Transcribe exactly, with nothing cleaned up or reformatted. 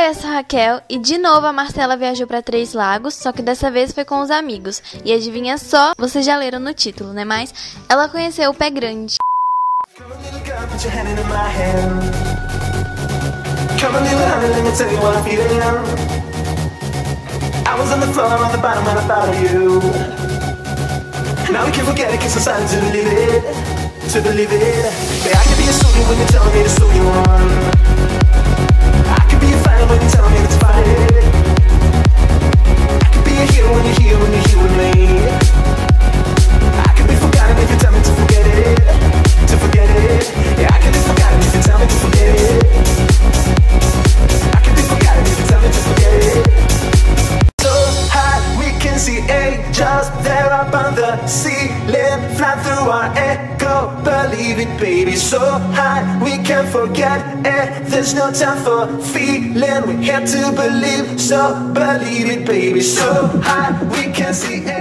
Oi, eu sou a Raquel e de novo a Marcela viajou para Três Lagos, só que dessa vez foi com os amigos. E adivinha só, vocês já leram no título, né? Mas ela conheceu o Pé Grande. When you tell me to fight it, I could be a hero when you're here, when you're here with me. I could be forgotten if you tell me to forget it, to forget it. Yeah, I could be forgotten if you tell me to forget it. I could be forgotten if you tell me to forget it. So high we can see angels there up on the ceiling, fly through our echo, believe it, baby. So high we can't forget it. There's no time for feeling. We're here to believe, so believe it, baby. So high we can see it.